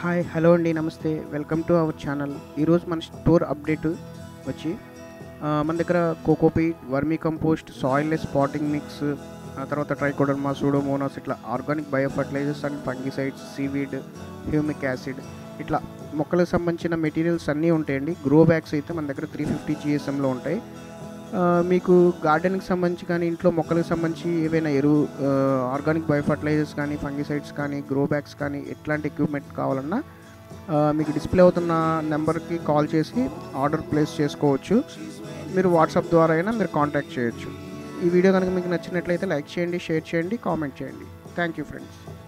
Hi hello అండి నమస్తే welcome to our channel. ఈరోజు మన స్టోర్ అప్డేట్ వచ్చి మన దగ్గర cocopeat, vermi compost, soilless potting mix, తర్వాత ట్రైకోడర్మా, సూడోమోనాస్ ఇట్లా organic bio fertilizers and fungicides, seaweed, humic acid ఇట్లా మొక్కలకు సంబంధించిన మెటీరియల్స్ అన్నీ ఉంటాయండి. గ్రో బ్యాగ్స్ అయితే మన దగ్గర 350 GSMలో ఉంటాయి. మీకు గార్డెన్కి సంబంధించి కానీ ఇంట్లో మొక్కలకు సంబంధించి ఏవైనా ఆర్గానిక్ బయో ఫర్టిలైజర్స్ కానీ, ఫంగిసైడ్స్ కానీ, గ్రో బ్యాగ్స్ కానీ ఎట్లాంటి ఎక్విప్మెంట్ కావాలన్నా మీకు డిస్ప్లే అవుతున్న నెంబర్కి కాల్ చేసి ఆర్డర్ ప్లేస్ చేసుకోవచ్చు. మీరు వాట్సాప్ ద్వారా అయినా మీరు కాంటాక్ట్ చేయొచ్చు. ఈ వీడియో కనుక మీకు నచ్చినట్లయితే లైక్ చేయండి, షేర్ చేయండి, కామెంట్ చేయండి. Thank you friends.